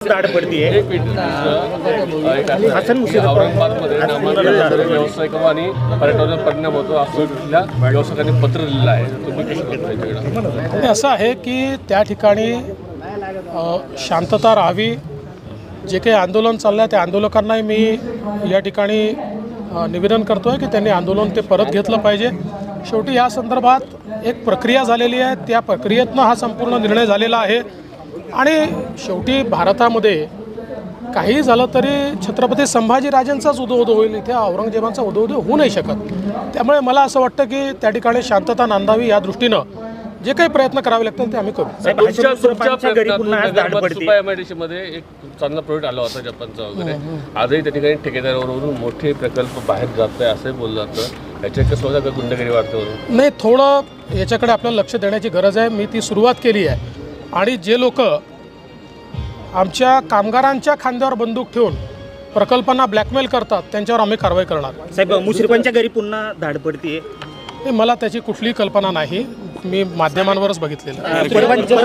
धाड पडतीये औरंगाबादमध्ये नामांतर व्यावसायिक आणि पर्यटनावर परिणाम होतो असं व्यावसायिकांनी पत्र लिहिलं आहे. तुम्ही कसं बघता? असं आहे की त्या ठिकाणी शांतता राहावी. जे काही आंदोलन चाललं आहे त्या आंदोलकांनाही मी या ठिकाणी निवेदन करतो आहे की त्यांनी आंदोलन ते परत घेतलं पाहिजे. शेवटी या संदर्भात एक प्रक्रिया झालेली आहे, त्या प्रक्रियेतनं हा संपूर्ण निर्णय झालेला आहे. आणि शेवटी भारतामध्ये काही झालं तरी छत्रपती संभाजीराजांचाच उदोउदो होईल, इथे औरंगजेबांचा उदोउदो होऊ नाही शकत. त्यामुळे मला असं वाटतं की त्या ठिकाणी शांतता नांदावी या दृष्टीनं जे काही प्रयत्न करावे लागतील ते आम्ही करू. मध्ये एक चांगला प्रोजेक्ट आला होता जपानचा वगैरे, आजही त्या ठिकाणी ठेकेदारावरून मोठे प्रकल्प बाहेर जात आहे असंही बोललं जातं. याच्या स्वतः गुंडगिरी वाढते वरून नाही, थोडं याच्याकडे आपल्याला लक्ष देण्याची गरज आहे. मी ती सुरुवात केली आहे आणि जे लोक आमच्या कामगारांच्या खांद्यावर बंदूक ठेवून प्रकल्पांना ब्लॅकमेल करतात त्यांच्यावर आम्ही कारवाई करणार. साहेब, मुश्रीफांच्या घरी पुन्हा धाड पडतीये. मला त्याची कुठलीही कल्पना नाही, मी माध्यमांवरच बघितलेलं.